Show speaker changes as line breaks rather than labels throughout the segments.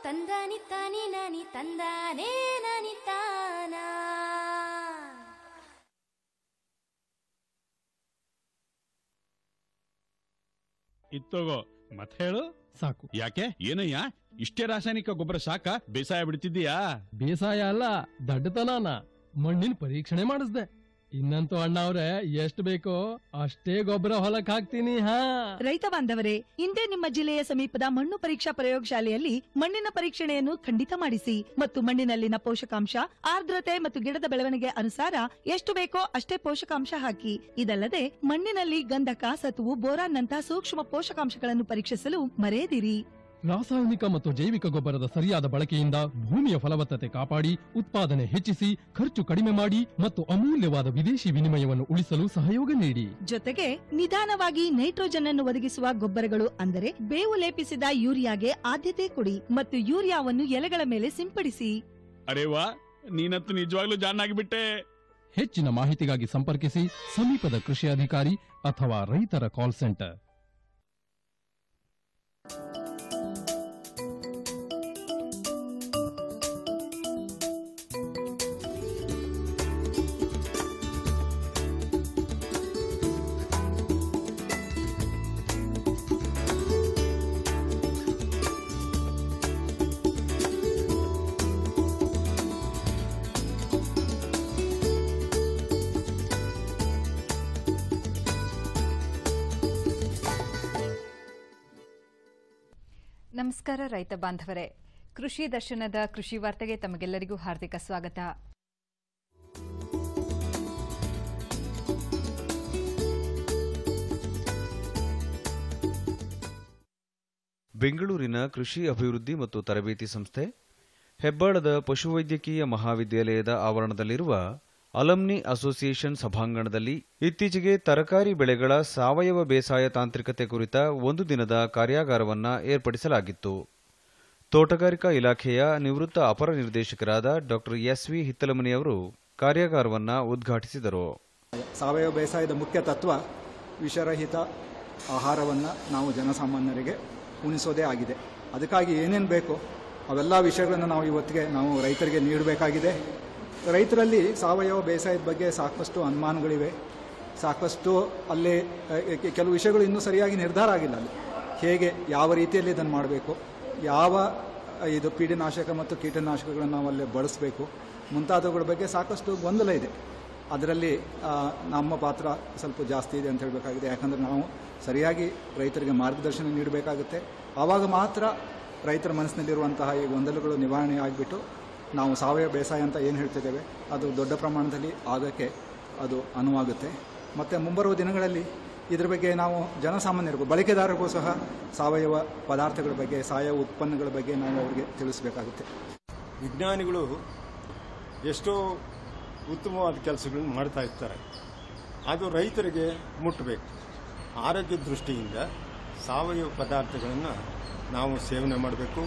ತಂದಾನಿ ತಾನಿ ನಾನಿ ತಂದಾನೇ ನಾನಿ ತಾನ.
ಇತ್ತೋಗೋ ಮತ್ತೆ ಹೇಳು.
ಸಾಕು.
ಯಾಕೆ ಏನಯ್ಯ ಇಷ್ಟೇ ರಾಸಾಯನಿಕ ಗೊಬ್ಬರ ಸಾಕ ಬೇಸಾಯ ಬಿಡ್ತಿದ್ದೀಯಾ?
ಬೇಸಾಯ ಅಲ್ಲ, ದಡ್ಡತನ. ಮಣ್ಣಿನ ಪರೀಕ್ಷಣೆ ಮಾಡಿಸ್ದೆ. ಇನ್ನಂತೂ ಅಣ್ಣ ಅವ್ರೆ ಎಷ್ಟು ಬೇಕೋ ಅಷ್ಟೇ ಗೊಬ್ಬರ ಹೊಲಕ್ ಹಾಕ್ತೀನಿ.
ರೈತ ಬಾಂಧವರೇ, ಇಂದೇ ನಿಮ್ಮ ಜಿಲ್ಲೆಯ ಸಮೀಪದ ಮಣ್ಣು ಪರೀಕ್ಷಾ ಪ್ರಯೋಗಶಾಲೆಯಲ್ಲಿ ಮಣ್ಣಿನ ಪರೀಕ್ಷಣೆಯನ್ನು ಖಂಡಿತ ಮಾಡಿಸಿ ಮತ್ತು ಮಣ್ಣಿನಲ್ಲಿನ ಪೋಷಕಾಂಶ, ಆರ್ದ್ರತೆ ಮತ್ತು ಗಿಡದ ಬೆಳವಣಿಗೆ ಅನುಸಾರ ಎಷ್ಟು ಬೇಕೋ ಅಷ್ಟೇ ಪೋಷಕಾಂಶ ಹಾಕಿ. ಇದಲ್ಲದೆ ಮಣ್ಣಿನಲ್ಲಿ ಗಂಧಕ, ಸತುವು, ಬೋರಾನ್ ನಂತಹ ಸೂಕ್ಷ್ಮ ಪೋಷಕಾಂಶಗಳನ್ನು ಪರೀಕ್ಷಿಸಲು ಮರೆಯದಿರಿ.
ರಾಸಾಯನಿಕ ಮತ್ತು ಜೈವಿಕ ಗೊಬ್ಬರದ ಸರಿಯಾದ ಬಳಕೆಯಿಂದ ಭೂಮಿಯ ಫಲವತ್ತತೆ ಕಾಪಾಡಿ, ಉತ್ಪಾದನೆ ಹೆಚ್ಚಿಸಿ, ಖರ್ಚು ಕಡಿಮೆ ಮಾಡಿ ಮತ್ತು ಅಮೂಲ್ಯವಾದ ವಿದೇಶಿ ವಿನಿಮಯವನ್ನು ಉಳಿಸಲು ಸಹಯೋಗ ನೀಡಿ.
ಜೊತೆಗೆ ನಿಧಾನವಾಗಿ ನೈಟ್ರೋಜನ್ ಅನ್ನು ಒದಗಿಸುವ ಗೊಬ್ಬರಗಳು ಅಂದರೆ ಬೇವು ಲೇಪಿಸಿದ ಯೂರಿಯಾಗೆ ಆದ್ಯತೆ ಕೊಡಿ ಮತ್ತು ಯೂರಿಯಾವನ್ನು ಎಲೆಗಳ ಮೇಲೆ ಸಿಂಪಡಿಸಿ.
ಅರೆ ವಾ, ನೀನಂತೂ ನಿಜವಾಗ್ಲೂ ಜಾಣಾಗಿಬಿಟ್ಟೆ.
ಹೆಚ್ಚಿನ ಮಾಹಿತಿಗಾಗಿ ಸಂಪರ್ಕಿಸಿ ಸಮೀಪದ ಕೃಷಿ ಅಧಿಕಾರಿ ಅಥವಾ ರೈತರ ಕಾಲ್ ಸೆಂಟರ್.
ನಮಸ್ಕಾರ ರೈತ ಬಾಂಧವರೇ, ಕೃಷಿ ದರ್ಶನದ ಕೃಷಿ ವಾರ್ತೆಗೆ ತಮಗೆಲ್ಲರಿಗೂ ಹಾರ್ದಿಕ ಸ್ವಾಗತ.
ಬೆಂಗಳೂರಿನ ಕೃಷಿ ಅಭಿವೃದ್ಧಿ ಮತ್ತು ತರಬೇತಿ ಸಂಸ್ಥೆ, ಹೆಬ್ಬಾಳದ ಪಶುವೈದ್ಯಕೀಯ ಮಹಾವಿದ್ಯಾಲಯದ ಆವರಣದಲ್ಲಿರುವ ಅಲಮ್ನಿ ಅಸೋಸಿಯೇಷನ್ ಸಭಾಂಗಣದಲ್ಲಿ ಇತ್ತೀಚೆಗೆ ತರಕಾರಿ ಬೆಳೆಗಳ ಸಾವಯವ ಬೇಸಾಯ ತಾಂತ್ರಿಕತೆ ಕುರಿತ ಒಂದು ದಿನದ ಕಾರ್ಯಾಗಾರವನ್ನು ಏರ್ಪಡಿಸಲಾಗಿತ್ತು. ತೋಟಗಾರಿಕಾ ಇಲಾಖೆಯ ನಿವೃತ್ತ ಅಪರ ನಿರ್ದೇಶಕರಾದ ಡಾ ಎಸ್.ವಿ. ಹಿತ್ತಲಮನಿಯವರು ಕಾರ್ಯಾಗಾರವನ್ನು ಉದ್ಘಾಟಿಸಿದರು.
ಸಾವಯವ ಬೇಸಾಯದ ಮುಖ್ಯ ತತ್ವ ವಿಷರಹಿತ ಆಹಾರವನ್ನು ನಾವು ಜನಸಾಮಾನ್ಯರಿಗೆ ಉಣಿಸೋದೇ ಆಗಿದೆ. ಅದಕ್ಕಾಗಿ ಏನೇನು ಬೇಕೋ ಅವೆಲ್ಲ ವಿಷಯಗಳನ್ನು ನಾವು ಇವತ್ತಿಗೆ ನಾವು ರೈತರಿಗೆ ನೀಡಬೇಕಾಗಿದೆ. ರೈತರಲ್ಲಿ ಸಾವಯವ ಬೇಸಾಯದ ಬಗ್ಗೆ ಸಾಕಷ್ಟು ಅನುಮಾನಗಳಿವೆ. ಸಾಕಷ್ಟು ಅಲ್ಲಿ ಕೆಲವು ವಿಷಯಗಳು ಇನ್ನೂ ಸರಿಯಾಗಿ ನಿರ್ಧಾರ ಆಗಿಲ್ಲ. ಅಲ್ಲಿ ಹೇಗೆ ಯಾವ ರೀತಿಯಲ್ಲಿ ಇದನ್ನು ಮಾಡಬೇಕು, ಯಾವ ಇದು ಪೀಡಿನಾಶಕ ಮತ್ತು ಕೀಟನಾಶಕಗಳನ್ನು ನಾವು ಅಲ್ಲಿ ಬಳಸಬೇಕು ಮುಂತಾದವುಗಳ ಬಗ್ಗೆ ಸಾಕಷ್ಟು ಗೊಂದಲ ಇದೆ. ಅದರಲ್ಲಿ ನಮ್ಮ ಪಾತ್ರ ಸ್ವಲ್ಪ ಜಾಸ್ತಿ ಇದೆ ಅಂತ ಹೇಳಬೇಕಾಗಿದೆ. ಯಾಕಂದರೆ ನಾವು ಸರಿಯಾಗಿ ರೈತರಿಗೆ ಮಾರ್ಗದರ್ಶನ ನೀಡಬೇಕಾಗುತ್ತೆ. ಆವಾಗ ಮಾತ್ರ ರೈತರ ಮನಸ್ಸಿನಲ್ಲಿರುವಂತಹ ಈ ಗೊಂದಲಗಳು ನಿವಾರಣೆ ಆಗಿಬಿಟ್ಟು ನಾವು ಸಾವಯವ ಬೇಸಾಯ ಅಂತ ಏನು ಹೇಳ್ತಿದ್ದೇವೆ ಅದು ದೊಡ್ಡ ಪ್ರಮಾಣದಲ್ಲಿ ಆಗೋಕ್ಕೆ ಅದು ಅನುವಾಗುತ್ತೆ. ಮತ್ತು ಮುಂಬರುವ ದಿನಗಳಲ್ಲಿ ಇದ್ರ ಬಗ್ಗೆ ನಾವು ಜನಸಾಮಾನ್ಯರಿಗೂ ಬಳಕೆದಾರರಿಗೂ ಸಹ ಸಾವಯವ ಪದಾರ್ಥಗಳ ಬಗ್ಗೆ, ಸಾವಯವ ಉತ್ಪನ್ನಗಳ ಬಗ್ಗೆ ನಾವು ಅವರಿಗೆ ತಿಳಿಸಬೇಕಾಗುತ್ತೆ.
ವಿಜ್ಞಾನಿಗಳು ಎಷ್ಟೋ ಉತ್ತಮವಾದ ಕೆಲಸಗಳನ್ನು ಮಾಡ್ತಾ ಇರ್ತಾರೆ. ಅದು ರೈತರಿಗೆ ಮುಟ್ಟಬೇಕು. ಆರೋಗ್ಯ ದೃಷ್ಟಿಯಿಂದ ಸಾವಯವ ಪದಾರ್ಥಗಳನ್ನು ನಾವು ಸೇವನೆ ಮಾಡಬೇಕು.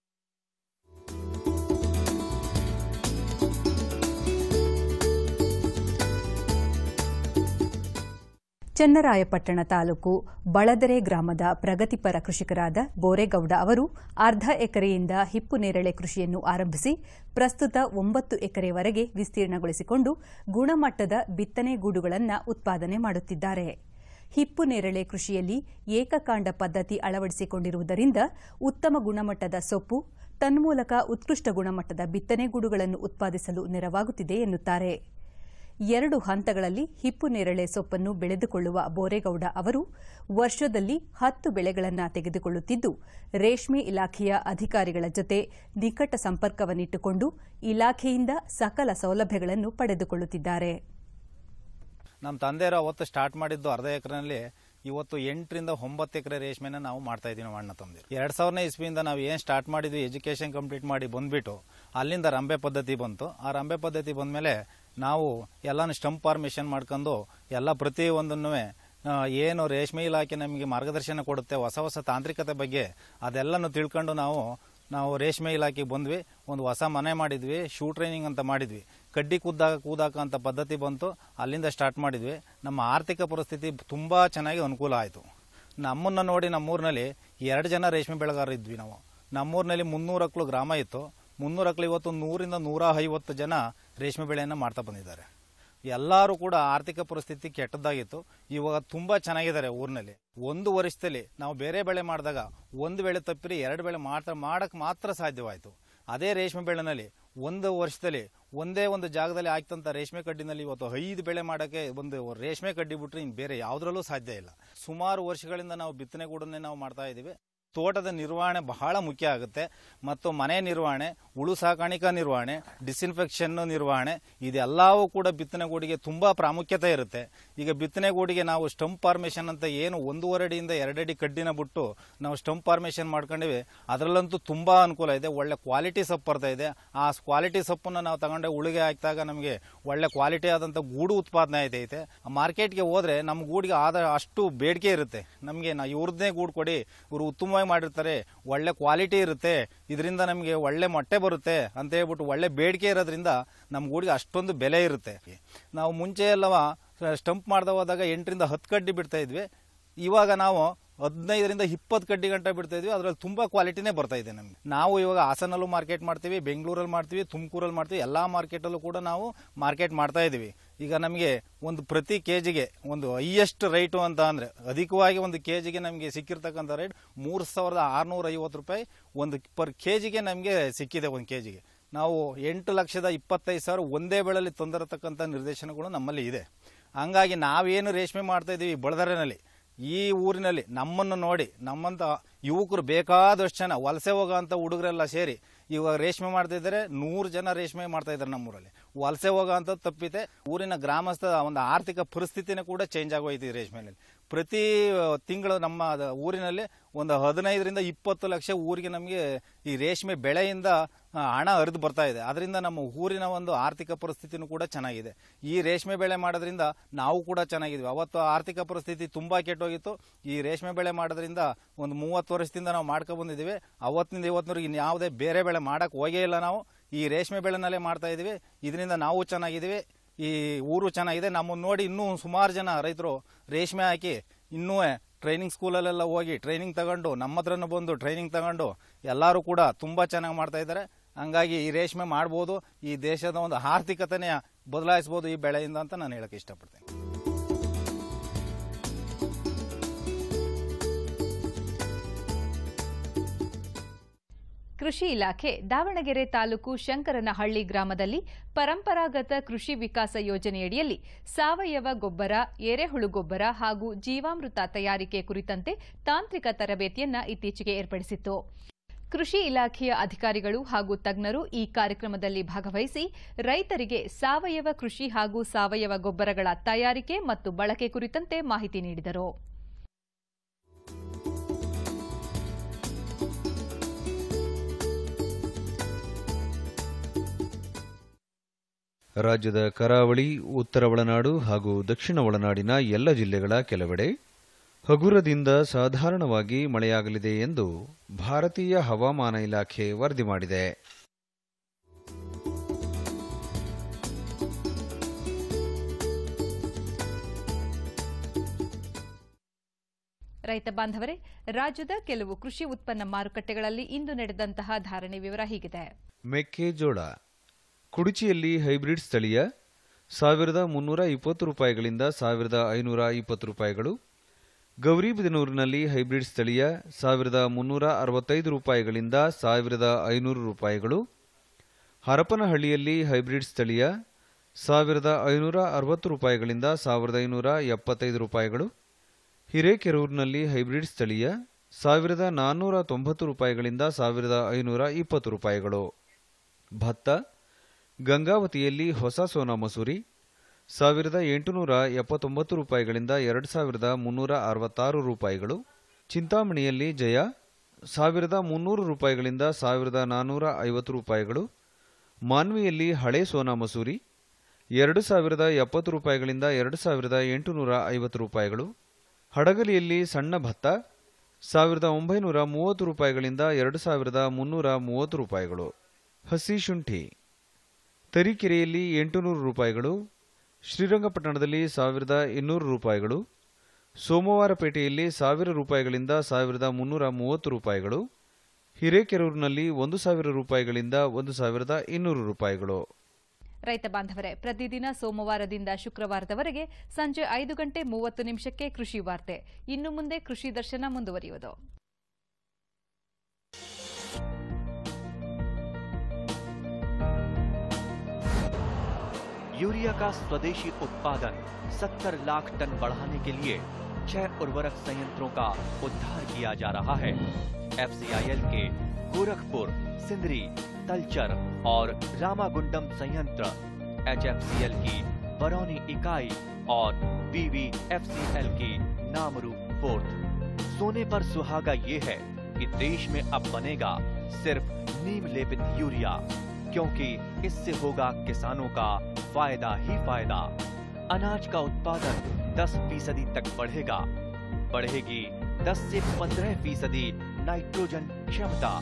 ಚನ್ನರಾಯಪಟ್ಟಣ ತಾಲೂಕು ಬಳದರೆ ಗ್ರಾಮದ ಪ್ರಗತಿಪರ ಕೃಷಿಕರಾದ ಬೋರೇಗೌಡ ಅವರು ಅರ್ಧ ಎಕರೆಯಿಂದ ಹಿಪ್ಪು ನೇರಳೆ ಕೃಷಿಯನ್ನು ಆರಂಭಿಸಿ ಪ್ರಸ್ತುತ 9 ಎಕರೆವರೆಗೆ ವಿಸ್ತೀರ್ಣಗೊಳಿಸಿಕೊಂಡು ಗುಣಮಟ್ಟದ ಬಿತ್ತನೆ ಗೂಡುಗಳನ್ನು ಉತ್ಪಾದನೆ ಮಾಡುತ್ತಿದ್ದಾರೆ. ಹಿಪ್ಪು ನೇರಳೆ ಕೃಷಿಯಲ್ಲಿ ಏಕಕಾಂಡ ಪದ್ಧತಿ ಅಳವಡಿಸಿಕೊಂಡಿರುವುದರಿಂದ ಉತ್ತಮ ಗುಣಮಟ್ಟದ ಸೊಪ್ಪು, ತನ್ಮೂಲಕ ಉತ್ಕೃಷ್ಟ ಗುಣಮಟ್ಟದ ಬಿತ್ತನೆ ಗೂಡುಗಳನ್ನು ಉತ್ಪಾದಿಸಲು ನೆರವಾಗುತ್ತಿದೆ ಎನ್ನುತ್ತಾರೆ. 2 ಹಂತಗಳಲ್ಲಿ ಹಿಪ್ಪು ನೇರಳೆ ಸೊಪ್ಪನ್ನು ಬೆಳೆದುಕೊಳ್ಳುವ ಬೋರೇಗೌಡ ಅವರು ವರ್ಷದಲ್ಲಿ 10 ಬೆಳೆಗಳನ್ನು ತೆಗೆದುಕೊಳ್ಳುತ್ತಿದ್ದು, ರೇಷ್ಮೆ ಇಲಾಖೆಯ ಅಧಿಕಾರಿಗಳ ಜೊತೆ ನಿಕಟ ಸಂಪರ್ಕವನ್ನಿಟ್ಟುಕೊಂಡು ಇಲಾಖೆಯಿಂದ ಸಕಲ ಸೌಲಭ್ಯಗಳನ್ನು ಪಡೆದುಕೊಳ್ಳುತ್ತಿದ್ದಾರೆ.
ನಮ್ಮ ತಂದೆಯರು ಅವತ್ತು ಸ್ಟಾರ್ಟ್ ಮಾಡಿದ್ದು ಅರ್ಧ ಎಕರೆನಲ್ಲಿ ಇವತ್ತು 8 ರಿಂದ 9 ಎಕರೆ ರೇಷ್ಮೆನ ನಾವು ಮಾಡ್ತಾ ಇದ್ದೀವಿ. ನಾವು ಅಣ್ಣ ತಂದಿರು 2000ನೇ ಇಸ್ವಿಯಿಂದ ನಾವು ಏನು ಸ್ಟಾರ್ಟ್ ಮಾಡಿದ್ವಿ, ಎಜುಕೇಷನ್ ಕಂಪ್ಲೀಟ್ ಮಾಡಿ ಬಂದ್ಬಿಟ್ಟು ಅಲ್ಲಿಂದ ರಂಬೆ ಪದ್ಧತಿ ಬಂತು. ಆ ರಂಬೆ ಪದ್ಧತಿ ಬಂದಮೇಲೆ ನಾವು ಎಲ್ಲಾನು ಸ್ಟಂಪ್ ಫಾರ್ಮೇಷನ್ ಮಾಡ್ಕೊಂಡು ಎಲ್ಲ ಪ್ರತಿಯೊಂದನ್ನು ಏನು ರೇಷ್ಮೆ ಇಲಾಖೆ ನಮಗೆ ಮಾರ್ಗದರ್ಶನ ಕೊಡುತ್ತೆ, ಹೊಸ ಹೊಸ ತಾಂತ್ರಿಕತೆ ಬಗ್ಗೆ ಅದೆಲ್ಲನೂ ತಿಳ್ಕೊಂಡು ನಾವು ರೇಷ್ಮೆ ಇಲಾಖೆಗೆ ಬಂದ್ವಿ. ಒಂದು ಹೊಸ ಮನೆ ಮಾಡಿದ್ವಿ, ಶೂ ಟ್ರೈನಿಂಗ್ ಅಂತ ಮಾಡಿದ್ವಿ. ಕಡ್ಡಿ ಕೂದಾಕ ಅಂತ ಪದ್ಧತಿ ಬಂತು, ಅಲ್ಲಿಂದ ಸ್ಟಾರ್ಟ್ ಮಾಡಿದ್ವಿ. ನಮ್ಮ ಆರ್ಥಿಕ ಪರಿಸ್ಥಿತಿ ತುಂಬ ಚೆನ್ನಾಗಿ ಅನುಕೂಲ ಆಯಿತು. ನಮ್ಮನ್ನು ನೋಡಿ ನಮ್ಮೂರಿನಲ್ಲಿ 2 ಜನ ರೇಷ್ಮೆ ಬೆಳೆಗಾರರು ಇದ್ವಿ. ನಮ್ಮೂರಿನಲ್ಲಿ 300 ಅಕ್ಲು ಗ್ರಾಮ ಇತ್ತು. 300 ಅಕ್ಲು ಇವತ್ತು 100ರಿಂದ 150 ಜನ ರೇಷ್ಮೆ ಬೆಳೆಯನ್ನು ಮಾಡ್ತಾ ಬಂದಿದ್ದಾರೆ. ಎಲ್ಲರೂ ಕೂಡ ಆರ್ಥಿಕ ಪರಿಸ್ಥಿತಿ ಕೆಟ್ಟದ್ದಾಗಿತ್ತು. ಇವಾಗ ತುಂಬ ಚೆನ್ನಾಗಿದ್ದಾರೆ ಊರಿನಲ್ಲಿ. ಒಂದು ವರ್ಷದಲ್ಲಿ ನಾವು ಬೇರೆ ಬೆಳೆ ಮಾಡಿದಾಗ ಒಂದು ಬೆಳೆ ತಪ್ಪಿರಿ 2 ಬೆಳೆ ಮಾಡಕ್ಕೆ ಮಾತ್ರ ಸಾಧ್ಯವಾಯಿತು. ಅದೇ ರೇಷ್ಮೆ ಬೆಳೆನಲ್ಲಿ ಒಂದು ವರ್ಷದಲ್ಲಿ ಒಂದೇ ಒಂದು ಜಾಗದಲ್ಲಿ ಆಗ್ತಂತ ರೇಷ್ಮೆ ಕಡ್ಡಿನಲ್ಲಿ ಇವತ್ತು 5 ಬೆಳೆ ಮಾಡೋಕ್ಕೆ ಒಂದು ರೇಷ್ಮೆ ಕಡ್ಡಿ ಬಿಟ್ಟರೆ ಇನ್ನು ಬೇರೆ ಯಾವುದರಲ್ಲೂ ಸಾಧ್ಯ ಇಲ್ಲ. ಸುಮಾರು ವರ್ಷಗಳಿಂದ ನಾವು ಬಿತ್ತನೆಗೂಡನ್ನೇ ನಾವು ಮಾಡ್ತಾ ಇದ್ದೀವಿ. ತೋಟದ ನಿರ್ವಹಣೆ ಬಹಳ ಮುಖ್ಯ ಆಗುತ್ತೆ. ಮತ್ತು ಮನೆ ನಿರ್ವಹಣೆ, ಹುಳು ಸಾಕಾಣಿಕಾ ನಿರ್ವಹಣೆ, ಡಿಸ್ಇನ್ಫೆಕ್ಷನ್ ನಿರ್ವಹಣೆ ಇದೆಲ್ಲವೂ ಕೂಡ ಬಿತ್ತನೆಗೂಡಿಗೆ ತುಂಬ ಪ್ರಾಮುಖ್ಯತೆ ಇರುತ್ತೆ. ಈಗ ಬಿತ್ತನೆಗೂಡಿಗೆ ನಾವು ಸ್ಟಂಪ್ ಫಾರ್ಮೇಷನ್ ಅಂತ ಏನು 1.5 ಅಡಿಯಿಂದ 2 ಅಡಿ ಕಡ್ಡಿನ ಬಿಟ್ಟು ನಾವು ಸ್ಟಂಪ್ ಫಾರ್ಮೇಷನ್ ಮಾಡ್ಕೊಂಡಿವಿ. ಅದರಲ್ಲಂತೂ ತುಂಬ ಅನುಕೂಲ ಇದೆ. ಒಳ್ಳೆ ಕ್ವಾಲಿಟಿ ಸೊಪ್ಪು ಬರ್ತಾ ಇದೆ. ಆ ಕ್ವಾಲಿಟಿ ಸೊಪ್ಪನ್ನು ನಾವು ತಗೊಂಡೆ ಉಳಿಗೆ ಹಾಕಿದಾಗ ನಮಗೆ ಒಳ್ಳೆ ಕ್ವಾಲಿಟಿ ಆದಂಥ ಗೂಡು ಉತ್ಪಾದನೆ ಐತೆ. ಮಾರ್ಕೆಟ್ಗೆ ಹೋದರೆ ನಮ್ಮ ಗೂಡಿಗೆ ಅಷ್ಟು ಬೇಡಿಕೆ ಇರುತ್ತೆ. ನಮಗೆ ಇವ್ರದ್ದೇ ಗೂಡು ಕೊಡಿ, ಇವರು ಉತ್ತಮ ಮಾಡಿರ್ತಾರೆ, ಒಳ್ಳೆ ಕ್ವಾಲಿಟಿ ಇರುತ್ತೆ, ಇದರಿಂದ ನಮಗೆ ಒಳ್ಳೆ ಮೊಟ್ಟೆ ಬರುತ್ತೆ ಅಂತ ಹೇಳ್ಬಿಟ್ಟು ಒಳ್ಳೆ ಬೇಡಿಕೆ ಇರೋದ್ರಿಂದ ನಮ್ಮ ಗೂಡಿಗೆ ಅಷ್ಟೊಂದು ಬೆಲೆ ಇರುತ್ತೆ. ನಾವು ಮುಂಚೆ ಎಲ್ಲವ ಸ್ಟಂಪ್ ಮಾಡ್ದ ಹೋದಾಗ 8ರಿಂದ 10 ಕಡ್ಡಿ ಬಿಡ್ತಾ ಇದ್ವಿ. ಇವಾಗ ನಾವು 15ರಿಂದ 20 ಕಡ್ಡಿ ಗಂಟೆ ಬಿಡ್ತಾ ಇದ್ವಿ. ಅದರಲ್ಲಿ ತುಂಬ ಕ್ವಾಲಿಟಿನೇ ಬರ್ತಾ ಇದೆ ನಮಗೆ. ನಾವು ಇವಾಗ ಹಾಸನಲ್ಲೂ ಮಾರ್ಕೆಟ್ ಮಾಡ್ತೀವಿ, ಬೆಂಗಳೂರಲ್ಲಿ ಮಾಡ್ತೀವಿ, ತುಮಕೂರಲ್ಲಿ ಮಾಡ್ತೀವಿ, ಎಲ್ಲ ಮಾರ್ಕೆಟಲ್ಲೂ ಕೂಡ ನಾವು ಮಾರ್ಕೆಟ್ ಮಾಡ್ತಾ ಇದ್ದೀವಿ. ಈಗ ನಮಗೆ ಒಂದು ಪ್ರತಿ ಕೆಜಿಗೆ ಒಂದು ಹೈಯೆಸ್ಟ್ ರೈಟು ಅಂತ ಅಂದರೆ ಅಧಿಕವಾಗಿ ಒಂದು ಕೆಜಿಗೆ ನಮಗೆ ಸಿಕ್ಕಿರ್ತಕ್ಕಂಥ ರೇಟ್ 3650 ರೂಪಾಯಿ ಒಂದು ಪರ್ ಕೆಜಿಗೆ ನಮಗೆ ಸಿಕ್ಕಿದೆ. ಒಂದು ಕೆಜಿಗೆ ನಾವು 8,25,000 ಒಂದೇ ಬೆಳೆಯಲ್ಲಿ ತಂದಿರತಕ್ಕಂಥ ನಿರ್ದೇಶನಗಳು ನಮ್ಮಲ್ಲಿ ಇದೆ. ಹಂಗಾಗಿ ನಾವೇನು ರೇಷ್ಮೆ ಮಾಡ್ತಾ ಇದ್ದೀವಿ ಬಳದರೆನಲ್ಲಿ, ಈ ಊರಿನಲ್ಲಿ ನಮ್ಮನ್ನು ನೋಡಿ ನಮ್ಮಂತ ಯುವಕರು ಬೇಕಾದಷ್ಟು ಜನ ವಲಸೆ ಹೋಗೋಂಥ ಹುಡುಗರೆಲ್ಲ ಸೇರಿ ಇವಾಗ ರೇಷ್ಮೆ ಮಾಡ್ತಾ ಇದ್ದಾರೆ. 100 ಜನ ರೇಷ್ಮೆ ಮಾಡ್ತಾ ಇದ್ದಾರೆ ನಮ್ಮೂರಲ್ಲಿ. ವಲಸೆ ಹೋಗೋ ಅಂತ ತಪ್ಪಿತೆ. ಊರಿನ ಗ್ರಾಮಸ್ಥ ಒಂದು ಆರ್ಥಿಕ ಪರಿಸ್ಥಿತಿನೇ ಕೂಡ ಚೇಂಜ್ ಆಗೋಯ್ತು ರೇಷ್ಮೆನಲ್ಲಿ. ಪ್ರತಿ ತಿಂಗಳು ನಮ್ಮ ಊರಿನಲ್ಲಿ ಒಂದು 15ರಿಂದ 20 ಲಕ್ಷ ಊರಿಗೆ ನಮಗೆ ಈ ರೇಷ್ಮೆ ಬೆಳೆಯಿಂದ ಹಣ ಹರಿದು ಬರ್ತಾ ಇದೆ. ಅದರಿಂದ ನಮ್ಮ ಊರಿನ ಒಂದು ಆರ್ಥಿಕ ಪರಿಸ್ಥಿತಿನೂ ಕೂಡ ಚೆನ್ನಾಗಿದೆ. ಈ ರೇಷ್ಮೆ ಬೆಳೆ ಮಾಡೋದ್ರಿಂದ ನಾವು ಕೂಡ ಚೆನ್ನಾಗಿದ್ವಿ. ಅವತ್ತು ಆರ್ಥಿಕ ಪರಿಸ್ಥಿತಿ ತುಂಬ ಕೆಟ್ಟೋಗಿತ್ತು. ಈ ರೇಷ್ಮೆ ಬೆಳೆ ಮಾಡೋದ್ರಿಂದ ಒಂದು 30 ವರ್ಷದಿಂದ ನಾವು ಮಾಡ್ಕೊ ಬಂದಿದ್ದೀವಿ. ಅವತ್ತಿನಿಂದ ಇವತ್ತಿನವರೆಗೆ ಇನ್ಯಾವುದೇ ಬೇರೆ ಬೆಳೆ ಮಾಡೋಕ್ಕೆ ಹೋಗೇ ಇಲ್ಲ. ನಾವು ಈ ರೇಷ್ಮೆ ಬೆಳೆನಲ್ಲೇ ಮಾಡ್ತಾ ಇದ್ದೀವಿ. ಇದರಿಂದ ನಾವು ಚೆನ್ನಾಗಿದ್ದೀವಿ, ಈ ಊರು ಚೆನ್ನಾಗಿದೆ. ನಮ್ಮನ್ನು ನೋಡಿ ಇನ್ನೂ ಸುಮಾರು ಜನ ರೈತರು ರೇಷ್ಮೆ ಹಾಕಿ ಇನ್ನೂ ಟ್ರೈನಿಂಗ್ ಸ್ಕೂಲಲ್ಲೆಲ್ಲ ಹೋಗಿ ಟ್ರೈನಿಂಗ್ ತಗೊಂಡು ನಮ್ಮ ಹತ್ರನೂ ಬಂದು ಟ್ರೈನಿಂಗ್ ತಗೊಂಡು ಎಲ್ಲರೂ ಕೂಡ ತುಂಬ ಚೆನ್ನಾಗಿ ಮಾಡ್ತಾ ಇದ್ದಾರೆ. ಹಂಗಾಗಿ ಈ ರೇಷ್ಮೆ ಮಾಡ್ಬೋದು, ಈ ದೇಶದ ಒಂದು ಆರ್ಥಿಕತೆನೇ ಬದಲಾಯಿಸ್ಬೋದು ಈ ಬೆಳೆಯಿಂದ ಅಂತ ನಾನು ಹೇಳಕ್ಕೆ ಇಷ್ಟಪಡ್ತೇನೆ.
ಕೃಷಿ ಇಲಾಖೆ ದಾವಣಗೆರೆ ತಾಲೂಕು ಶಂಕರನಹಳ್ಳಿ ಗ್ರಾಮದಲ್ಲಿ ಪರಂಪರಾಗತ ಕೃಷಿ ವಿಕಾಸ ಯೋಜನೆಯಡಿಯಲ್ಲಿ ಸಾವಯವ ಗೊಬ್ಬರ, ಎರೆಹುಳು ಗೊಬ್ಬರ ಹಾಗೂ ಜೀವಾಮೃತ ತಯಾರಿಕೆ ಕುರಿತಂತೆ ತಾಂತ್ರಿಕ ತರಬೇತಿಯನ್ನು ಇತ್ತೀಚೆಗೆ ಏರ್ಪಡಿಸಿತ್ತು. ಕೃಷಿ ಇಲಾಖೆಯ ಅಧಿಕಾರಿಗಳು ಹಾಗೂ ತಜ್ಞರು ಈ ಕಾರ್ಯಕ್ರಮದಲ್ಲಿ ಭಾಗವಹಿಸಿ ರೈತರಿಗೆ ಸಾವಯವ ಕೃಷಿ ಹಾಗೂ ಸಾವಯವ ಗೊಬ್ಬರಗಳ ತಯಾರಿಕೆ ಮತ್ತು ಬಳಕೆ ಕುರಿತಂತೆ ಮಾಹಿತಿ ನೀಡಿದರು.
ರಾಜ್ಯದ ಕರಾವಳಿ, ಉತ್ತರ ಒಳನಾಡು ಹಾಗೂ ದಕ್ಷಿಣ ಒಳನಾಡಿನ ಎಲ್ಲ ಜಿಲ್ಲೆಗಳ ಕೆಲವೆಡೆ ಹಗುರದಿಂದ ಸಾಧಾರಣವಾಗಿ ಮಳೆಯಾಗಲಿದೆ ಎಂದು ಭಾರತೀಯ ಹವಾಮಾನ ಇಲಾಖೆ ವರದಿ ಮಾಡಿದೆ.
ರೈತ ಬಾಂಧವರೇ, ರಾಜ್ಯದ ಕೆಲವು ಕೃಷಿ ಉತ್ಪನ್ನ ಮಾರುಕಟ್ಟೆಗಳಲ್ಲಿ ಇಂದು ನಡೆದಂತಹ ಧಾರಣೆ ವಿವರ ಹೀಗಿದೆ.
ಮೆಕ್ಕೆಜೋಳ ಕುಡುಚಿಯಲ್ಲಿ ಹೈಬ್ರಿಡ್ ಸ್ಥಳೀಯ 1320 ರೂಪಾಯಿಗಳಿಂದ 1520 ರೂಪಾಯಿಗಳು, ಗೌರಿಬಿದನೂರಿನಲ್ಲಿ ಹೈಬ್ರಿಡ್ ಸ್ಥಳೀಯ 1365 ರೂಪಾಯಿಗಳಿಂದ 1500 ರೂಪಾಯಿಗಳು, ಹರಪನಹಳ್ಳಿಯಲ್ಲಿ ಹೈಬ್ರಿಡ್ ಸ್ಥಳೀಯ 1560 ರೂಪಾಯಿಗಳಿಂದ 1575 ರೂಪಾಯಿಗಳು, ಹಿರೇಕೆರೂರಿನಲ್ಲಿ ಹೈಬ್ರಿಡ್ ಸ್ಥಳೀಯ 1490 ರೂಪಾಯಿಗಳಿಂದ 1520 ರೂಪಾಯಿಗಳು. ಭತ್ತ ಗಂಗಾವತಿಯಲ್ಲಿ ಹೊಸ ಸೋನಾ ಮಸೂರಿ 1879 ರೂಪಾಯಿಗಳಿಂದ 2366 ರೂಪಾಯಿಗಳು, ಚಿಂತಾಮಣಿಯಲ್ಲಿ ಜಯ 1300 ರೂಪಾಯಿಗಳಿಂದ 1450 ರೂಪಾಯಿಗಳು, ಮಾನ್ವಿಯಲ್ಲಿ ಹಳೆ ಸೋನಾ ಮಸೂರಿ 2070 ರೂಪಾಯಿಗಳಿಂದ 2850 ರೂಪಾಯಿಗಳು, ಹಡಗಲಿಯಲ್ಲಿ ಸಣ್ಣ ಭತ್ತ 1930 ರೂಪಾಯಿಗಳಿಂದ 2330 ರೂಪಾಯಿಗಳು, ಹಸಿ ಶುಂಠಿ ತರೀಕೆರೆಯಲ್ಲಿ 800 ರೂಪಾಯಿಗಳು, ಶ್ರೀರಂಗಪಟ್ಟಣದಲ್ಲಿ 1200 ರೂಪಾಯಿಗಳು, ಸೋಮವಾರಪೇಟೆಯಲ್ಲಿ 1000 ರೂಪಾಯಿಗಳಿಂದ 1330 ರೂಪಾಯಿಗಳು, ಹಿರೇಕೆರೂರಿನಲ್ಲಿ 1,000 ರೂಪಾಯಿಗಳಿಂದ 1,200 ರೂಪಾಯಿಗಳು.
ರೈತ ಬಾಂಧವರೇ, ಪ್ರತಿದಿನ ಸೋಮವಾರದಿಂದ ಶುಕ್ರವಾರದವರೆಗೆ ಸಂಜೆ 5:30 ಕೃಷಿ ವಾರ್ತೆ. ಇನ್ನು ಮುಂದೆ ಕೃಷಿ ದರ್ಶನ ಮುಂದುವರಿಯುವುದು.
यूरिया का स्वदेशी उत्पादन 70 लाख टन बढ़ाने के लिए 6 उर्वरक संयंत्रों का उद्धार किया जा रहा है. FCIL के गोरखपुर, सिंदरी, तलचर और रामागुंडम संयंत्र, HFCL की बरौनी इकाई और BVFCL की नामरू पोर्ट. सोने पर सुहागा ये है कि देश में अब बनेगा सिर्फ नीम लेपित यूरिया, क्योंकि इससे होगा किसानों का फायदा ही फायदा. अनाज का उत्पादन 10% तक बढ़ेगा. बढ़ेगी 10 से 15% नाइट्रोजन क्षमता.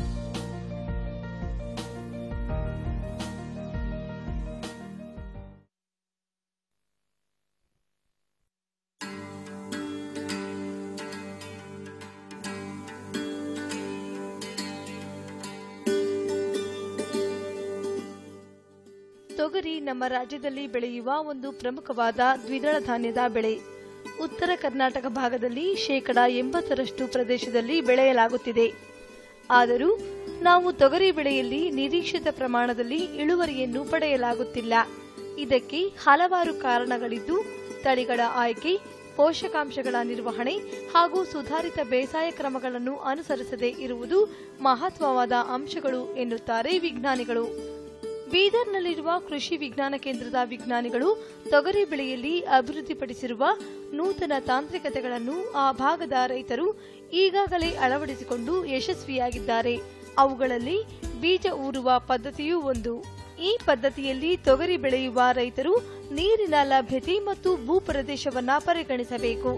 ತೊಗರಿ ನಮ್ಮ ರಾಜ್ಯದಲ್ಲಿ ಬೆಳೆಯುವ ಒಂದು ಪ್ರಮುಖವಾದ ದ್ವಿದಳ ಧಾನ್ಯದ ಬೆಳೆ. ಉತ್ತರ ಕರ್ನಾಟಕ ಭಾಗದಲ್ಲಿ 80% ಪ್ರದೇಶದಲ್ಲಿ ಬೆಳೆಯಲಾಗುತ್ತಿದೆ. ಆದರೂ ನಾವು ತೊಗರಿ ಬೆಳೆಯಲ್ಲಿ ನಿರೀಕ್ಷಿತ ಪ್ರಮಾಣದಲ್ಲಿ ಇಳುವರಿಯನ್ನು ಪಡೆಯಲಾಗುತ್ತಿಲ್ಲ. ಇದಕ್ಕೆ ಹಲವಾರು ಕಾರಣಗಳಿದ್ದು, ತಳಿಗಳ ಆಯ್ಕೆ, ಪೋಷಕಾಂಶಗಳ ನಿರ್ವಹಣೆ ಹಾಗೂ ಸುಧಾರಿತ ಬೇಸಾಯ ಕ್ರಮಗಳನ್ನು ಅನುಸರಿಸದೇ ಇರುವುದು ಮಹತ್ವವಾದ ಅಂಶಗಳು ಎನ್ನುತ್ತಾರೆ ವಿಜ್ಞಾನಿಗಳು. ಬೀದರ್ನಲ್ಲಿರುವ ಕೃಷಿ ವಿಜ್ಞಾನ ಕೇಂದ್ರದ ವಿಜ್ಞಾನಿಗಳು ತೊಗರಿ ಬೆಳೆಯಲ್ಲಿ ಅಭಿವೃದ್ಧಿಪಡಿಸಿರುವ ನೂತನ ತಾಂತ್ರಿಕತೆಗಳನ್ನು ಆ ಭಾಗದ ರೈತರು ಈಗಾಗಲೇ ಅಳವಡಿಸಿಕೊಂಡು ಯಶಸ್ವಿಯಾಗಿದ್ದಾರೆ. ಅವುಗಳಲ್ಲಿ ಬೀಜ ಊರುವ ಪದ್ಧತಿಯೂ ಒಂದು. ಈ ಪದ್ಧತಿಯಲ್ಲಿ ತೊಗರಿ ಬೆಳೆಯುವ ರೈತರು ನೀರಿನ ಲಭ್ಯತೆ ಮತ್ತು ಭೂಪ್ರದೇಶವನ್ನು ಪರಿಗಣಿಸಬೇಕು.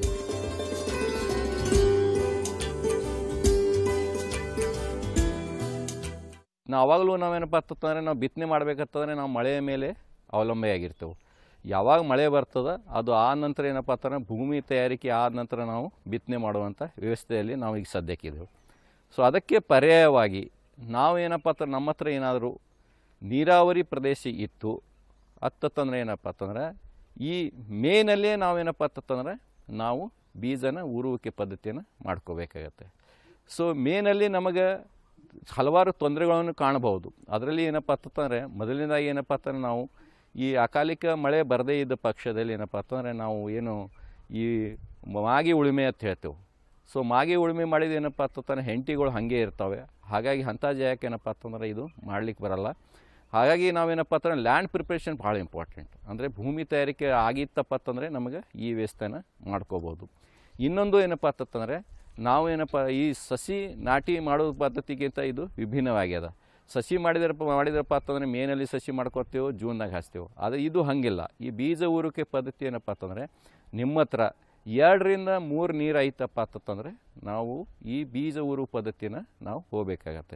ಅವಾಗಲೂ ನಾವೇನಪ್ಪ ಅಂತಂದರೆ ನಾವು ಬಿತ್ತನೆ ಮಾಡಬೇಕಂತಂದರೆ ನಾವು ಮಳೆಯ ಮೇಲೆ ಅವಲಂಬನೆಯಾಗಿರ್ತೇವೆ. ಯಾವಾಗ ಮಳೆ ಬರ್ತದೆ ಅದು ಆ ನಂತರ ಏನಪ್ಪ ಅಂತಂದರೆ ಭೂಮಿ ತಯಾರಿಕೆ ಆದ ನಂತರ ನಾವು ಬಿತ್ತನೆ ಮಾಡುವಂಥ ವ್ಯವಸ್ಥೆಯಲ್ಲಿ ನಾವು ಈಗ ಸದ್ಯಕ್ಕಿದ್ದೆವು. ಸೊ ಅದಕ್ಕೆ ಪರ್ಯಾಯವಾಗಿ ನಾವೇನಪ್ಪ ಅಂತ ನಮ್ಮ ಹತ್ರ ಏನಾದರೂ ನೀರಾವರಿ ಪ್ರದೇಶ ಇತ್ತು ಹತ್ತಂದರೆ ಏನಪ್ಪ ಅಂತಂದರೆ ಈ ಮೇನಲ್ಲೇ ನಾವೇನಪ್ಪ ಅಂತಂದರೆ ನಾವು ಬೀಜನ ಊರುವಿಕೆ ಪದ್ಧತಿಯನ್ನು ಮಾಡ್ಕೋಬೇಕಾಗತ್ತೆ. ಸೊ ಮೇನಲ್ಲಿ ನಮಗೆ ಹಲವಾರು ತೊಂದರೆಗಳನ್ನು ಕಾಣಬಹುದು. ಅದರಲ್ಲಿ ಏನಪ್ಪ ಅಂತಂದರೆ ಮೊದಲನೇದಾಗಿ ಏನಪ್ಪ ಅಂತಂದರೆ ನಾವು ಈ ಅಕಾಲಿಕ ಮಳೆ ಬರದೇ ಇದ್ದ ಪಕ್ಷದಲ್ಲಿ ಏನಪ್ಪ ಅಂತಂದರೆ ನಾವು ಏನು ಈ ಮಾಗಿ ಉಳುಮೆ ಅಂತ ಹೇಳ್ತೇವೆ. ಸೊ ಮಾಗಿ ಉಳುಮೆ ಮಾಡಿದ ಏನಪ್ಪ ಅಂತಂದರೆ ಹೆಂಟಿಗಳು ಹಾಗೆ ಇರ್ತವೆ. ಹಾಗಾಗಿ ಅಂಥ ಜಾಗಕ್ಕೆ ಏನಪ್ಪ ಅಂತಂದರೆ ಇದು ಮಾಡಲಿಕ್ಕೆ ಬರಲ್ಲ. ಹಾಗಾಗಿ ನಾವೇನಪ್ಪ ಅಂತಂದರೆ ಲ್ಯಾಂಡ್ ಪ್ರಿಪ್ರೇಷನ್ ಭಾಳ ಇಂಪಾರ್ಟೆಂಟ್. ಅಂದರೆ ಭೂಮಿ ತಯಾರಿಕೆ ಆಗಿತ್ತಪ್ಪ ಅಂತಂದರೆ ನಮಗೆ ಈ ವ್ಯವಸ್ಥೆನ ಮಾಡ್ಕೋಬೋದು. ಇನ್ನೊಂದು ಏನಪ್ಪ ಅಂತಂದರೆ ನಾವೇನಪ್ಪ ಈ ಸಸಿ ನಾಟಿ ಮಾಡೋ ಪದ್ಧತಿಗಿಂತ ಇದು ವಿಭಿನ್ನವಾಗ್ಯದ. ಸಸಿ ಮಾಡಿದ್ರಪ್ಪ ಅಂತಂದರೆ ಮೇನಲ್ಲಿ ಸಸಿ ಮಾಡ್ಕೊತೀವೋ ಜೂನ್ದಾಗ ಹಾಸ್ತೀವೋ. ಅದು ಇದು ಹಾಗಿಲ್ಲ. ಈ ಬೀಜ ಊರಿಕೆ ಪದ್ಧತಿ ಏನಪ್ಪ ಅಂತಂದರೆ ನಿಮ್ಮ ಹತ್ರ 2 ರಿಂದ 3 ನೀರು ಐತಪ್ಪ ಅಂತಂದರೆ ನಾವು ಈ ಬೀಜ ಊರು ಪದ್ಧತಿನ ನಾವು ಹೋಗಬೇಕಾಗತ್ತೆ.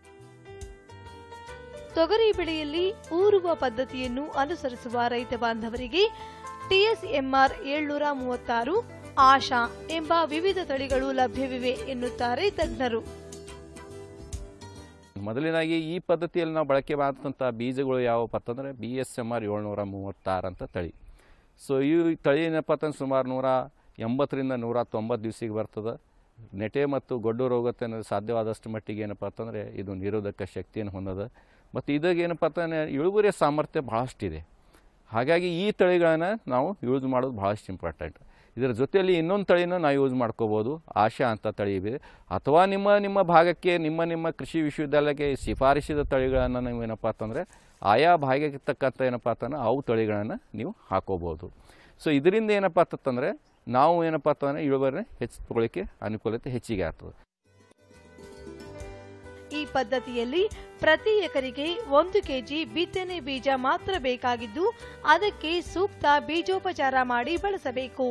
ತೊಗರಿ ಬೆಳೆಯಲ್ಲಿ ಊರುವ ಪದ್ಧತಿಯನ್ನು ಅನುಸರಿಸುವ ರೈತ ಬಾಂಧವರಿಗೆ TSMR 736, ಆಶಾ ಎಂಬ ವಿವಿಧ ತಳಿಗಳು ಲಭ್ಯವಿವೆ ಎನ್ನುತ್ತಾರೆ ತಜ್ಞರು.
ಮೊದಲಿನಾಗಿ ಈ ಪದ್ಧತಿಯಲ್ಲಿ ನಾವು ಬಳಕೆ ಮಾಡಿದಂಥ ಬೀಜಗಳು ಯಾವಪ್ಪ ಅಂತಂದರೆ BSMR 736 ಅಂತ ತಳಿ. ಸೊ ಈ ತಳಿ ಏನಪ್ಪ ಅಂತಂದ್ರೆ ಸುಮಾರು 180 ರಿಂದ 190 ದಿವಸಿಗೆ ಬರ್ತದೆ. ನೆಟೆ ಮತ್ತು ಗೊಡ್ಡು ರೋಗಕ್ಕೆ ಸಾಧ್ಯವಾದಷ್ಟು ಮಟ್ಟಿಗೆ ಏನಪ್ಪ ಅಂತಂದರೆ ಇದು ನಿರೋಧಕ ಶಕ್ತಿಯನ್ನು ಹೊಂದದ. ಮತ್ತು ಇದಾಗ ಏನಪ್ಪ ಅಂತಂದರೆ ಇಳುವರಿಯ ಸಾಮರ್ಥ್ಯ ಭಾಳಷ್ಟಿದೆ. ಹಾಗಾಗಿ ಈ ತಳಿಗಳನ್ನು ನಾವು ಯೂಸ್ ಮಾಡೋದು ಭಾಳಷ್ಟು ಇಂಪಾರ್ಟೆಂಟ್. ಇದರ ಜೊತೆಯಲ್ಲಿ ಇನ್ನೊಂದು ತಳಿನ ನಾವು ಯೂಸ್ ಮಾಡ್ಕೋಬೋದು, ಆಶಾ ಅಂತ ತಳಿ ಇದೆ. ಅಥವಾ ನಿಮ್ಮ ಭಾಗಕ್ಕೆ ನಿಮ್ಮ ಕೃಷಿ ವಿಶ್ವವಿದ್ಯಾಲಯಕ್ಕೆ ಶಿಫಾರಸಿದ ತಳಿಗಳನ್ನು ನೀವು ಏನಪ್ಪ ಅಂತಂದರೆ ಆಯಾ ಭಾಗಕ್ಕೆ ತಕ್ಕಂಥ ಏನಪ್ಪ ಅಂತಂದರೆ ಅವು ತಳಿಗಳನ್ನು ನೀವು ಹಾಕೋಬೋದು. ಸೊ ಇದರಿಂದ ಏನಪ್ಪ ಅಂತಂದರೆ ನಾವು ಏನಪ್ಪ ಅಂತಂದರೆ ಇಳುವರಿನ ಹೆಚ್ಚಿಕೊಳ್ಳಿಕ್ಕೆ ಅನುಕೂಲತೆ ಹೆಚ್ಚಿಗೆ ಆಗ್ತದೆ.
ಈ ಪದ್ಧತಿಯಲ್ಲಿ ಪ್ರತಿ ಎಕರೆಗೆ 1 ಕೆಜಿ ಬಿತ್ತನೆ ಬೀಜ ಮಾತ್ರ ಬೇಕಾಗಿದ್ದು ಅದಕ್ಕೆ ಸೂಕ್ತ ಬೀಜೋಪಚಾರ ಮಾಡಿ ಬಳಸಬೇಕು.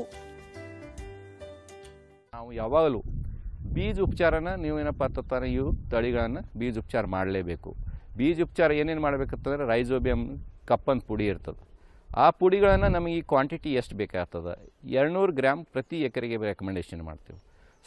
ನಾವು ಯಾವಾಗಲೂ ಬೀಜ ಉಪಚಾರನ ನೀವೇನಪ್ಪ ಅಂತಂದರೆ ಇವು ತಳಿಗಳನ್ನು ಬೀಜ ಉಪಚಾರ ಮಾಡಲೇಬೇಕು. ಬೀಜ ಉಪಚಾರ ಏನೇನು ಮಾಡಬೇಕಂತಂದರೆ ರೈಜೋಬಿಯಂ ಕಪ್ಪನ್ ಪುಡಿ ಇರ್ತದೆ. ಆ ಪುಡಿಗಳನ್ನು ನಮಗೆ ಈ ಕ್ವಾಂಟಿಟಿ ಎಷ್ಟು ಬೇಕಾಗ್ತದೆ 200 ಗ್ರಾಮ್ ಪ್ರತಿ ಎಕರೆಗೆ ರೆಕಮೆಂಡೇಷನ್ ಮಾಡ್ತೀವಿ.